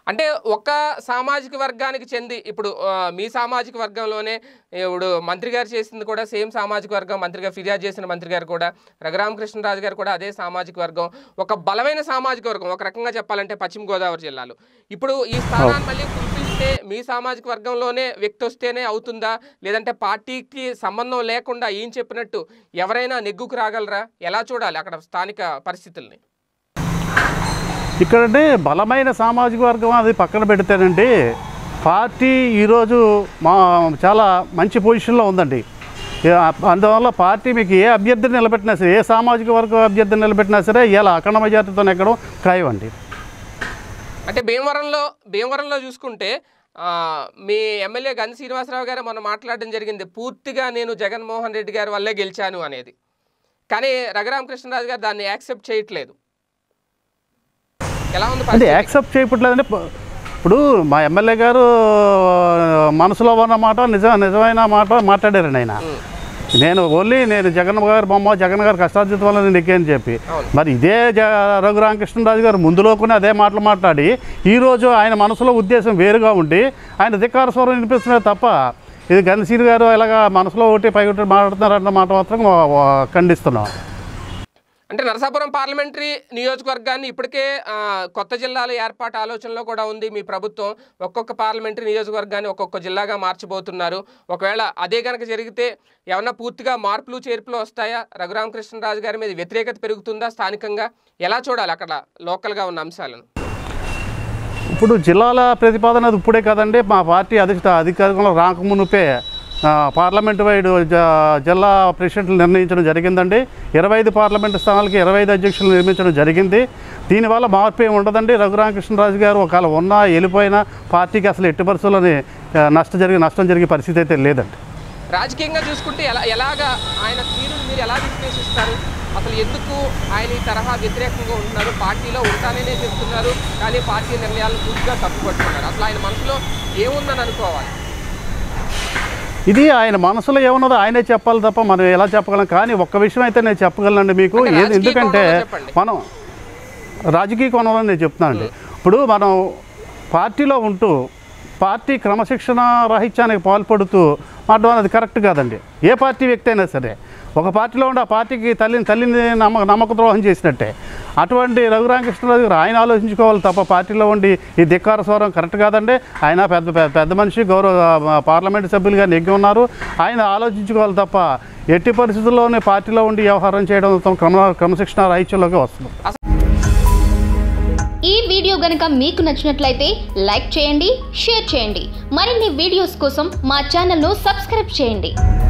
అంటే ఒక సామాజిక వర్గానికి చెంది ఇప్పుడు మీ సామాజిక వర్గంలోనే ఇప్పుడు మంత్రి గారు చేసింది కూడా సేమ్ సామాజిక వర్గం, మంత్రిగా ఫిర్యాదు చేసిన మంత్రి గారు కూడా రఘురామకృష్ణరాజు గారు కూడా అదే సామాజిక వర్గం, ఒక బలమైన సామాజిక వర్గం ఒక రకంగా చెప్పాలంటే పశ్చిమ గోదావరి జిల్లాలో. ఇప్పుడు ఈ స్థానాన్ని మళ్ళీ కుల్పిస్తే మీ సామాజిక వర్గంలోనే వ్యక్తి వస్తేనే అవుతుందా, లేదంటే పార్టీకి సంబంధం లేకుండా ఏం చెప్పినట్టు ఎవరైనా నెగ్గుకు రాగలరా? ఎలా చూడాలి అక్కడ స్థానిక పరిస్థితుల్ని? ఇక్కడంటే బలమైన సామాజిక వర్గం అది పక్కన పెడితేనండి, పార్టీ ఈరోజు చాలా మంచి పొజిషన్లో ఉందండి. అందువల్ల పార్టీ మీకు ఏ అభ్యర్థిని నిలబెట్టినా సరే, ఏ సామాజిక వర్గం అభ్యర్థిని నిలబెట్టినా సరే ఇలా అఖండ మెజార్టీతో ఎక్కడం ఖాయం అండి. అంటే భీమవరంలో చూసుకుంటే మీ ఎమ్మెల్యే గంధి శ్రీనివాసరావు గారు మొన్న మాట్లాడడం జరిగింది, పూర్తిగా నేను జగన్మోహన్ రెడ్డి గారి వల్లే గెలిచాను అనేది. కానీ రఘురామకృష్ణరాజు గారు దాన్ని యాక్సెప్ట్ చేయట్లేదు. అంటే యాక్సెప్ట్ చేయట్లేదంటే ఇప్పుడు మా ఎమ్మెల్యే గారు మనసులో ఉన్న మాట నిజమైన మాట మాట్లాడారండి. ఆయన నేను జగన్ గారి బొమ్మ, జగన్ గారి కష్టార్జిత వల్ల నేను ఎక్కాను చెప్పి, మరి ఇదే రఘురామకృష్ణరాజు గారు ముందులోకునే అదే మాటలు మాట్లాడి ఈరోజు ఆయన మనసులో ఉద్దేశం వేరుగా ఉండి ఆయన ధిక్కార స్వరం వినిపిస్తున్నారు తప్ప, ఇది గంధీశ్రీ గారు ఇలాగా మనసులో ఒకటి పై ఒకటి మాట్లాడుతున్నారన్న మాట మాత్రం ఖండిస్తున్నాం. అంటే నరసాపురం పార్లమెంటరీ నియోజకవర్గాన్ని ఇప్పటికే కొత్త జిల్లాల ఏర్పాటు ఆలోచనలో కూడా ఉంది మీ ప్రభుత్వం. ఒక్కొక్క పార్లమెంటరీ నియోజకవర్గాన్ని ఒక్కొక్క జిల్లాగా మార్చబోతున్నారు. ఒకవేళ అదే కనుక జరిగితే ఏమన్నా పూర్తిగా మార్పులు చేర్పులు వస్తాయా? రఘురామకృష్ణరాజు గారి మీద వ్యతిరేకత పెరుగుతుందా స్థానికంగా? ఎలా చూడాలి అక్కడ లోకల్గా ఉన్న అంశాలను? ఇప్పుడు జిల్లాల ప్రతిపాదన అది ఇప్పుడే కదండి, మా పార్టీ అధికారంలో రాకమునుపే పార్లమెంటు వైడ్ జిల్లా ప్రెసిడెంట్లు నిర్ణయించడం జరిగిందండి. 25 పార్లమెంటు స్థానాలకి 25 అధ్యక్షులు నిర్మించడం జరిగింది. దీనివల్ల మార్పు ఏమి ఉండదండి. రఘురామకృష్ణరాజు గారు ఒకవేళ ఉన్నా వెళ్ళిపోయినా పార్టీకి అసలు ఎట్టి పరిస్థితుల్లోనే నష్టం జరిగే పరిస్థితి అయితే లేదండి. రాజకీయంగా చూసుకుంటే ఎలాగా ఆయన తీరును మీరు ఎలా విశ్లేషిస్తారు? అసలు ఎందుకు ఆయన ఈ తరహా వ్యతిరేకంగా ఉంటున్నారు? పార్టీలో ఉంటాననే చెప్తున్నారు, కానీ పార్టీ నిర్ణయాలను పూర్తిగా తప్పుపడుతున్నారు. అసలు ఆయన మనసులో ఏముందని అనుకోవాలి? ఇది ఆయన మనసులో ఏమున్నదో ఆయనే చెప్పాలి తప్ప మనం ఎలా చెప్పగలం. కానీ ఒక్క విషయం అయితే నేను చెప్పగలనండి మీకు, ఎందుకంటే మనం రాజకీయ కోణంలో నేను చెప్తున్నానండి. ఇప్పుడు మనం పార్టీలో ఉంటూ పార్టీ క్రమశిక్షణ రాహిత్యానికి పాల్పడుతూ మాట్లాడడం అది కరెక్ట్ కాదండి. ఏ పార్టీ వ్యక్తి అయినా సరే ఒక పార్టీలో ఉండి ఆ పార్టీకి తల్లిని నమ్మక ద్రోహం చేసినట్టే. అటువంటి రఘురామకృష్ణరాజు గారు ఆయన ఆలోచించుకోవాలి తప్ప పార్టీలో ఉండి ఈ ధిక్కార స్వరం కరెక్ట్ కాదండి. ఆయన పెద్ద మనిషి, పార్లమెంటు సభ్యులుగా నెగ్గి ఉన్నారు. ఆయన ఆలోచించుకోవాలి తప్ప ఎట్టి పరిస్థితుల్లోనే పార్టీలో ఉండి వ్యవహారం చేయడం క్రమశిక్షణ రాహిత్యంలోకి వస్తుంది. ఈ వీడియో గనుక మీకు నచ్చినట్లయితే లైక్ చేయండి, షేర్ చేయండి. మరిన్ని వీడియోస్ కోసం మా ఛానల్ను సబ్స్క్రైబ్ చేయండి.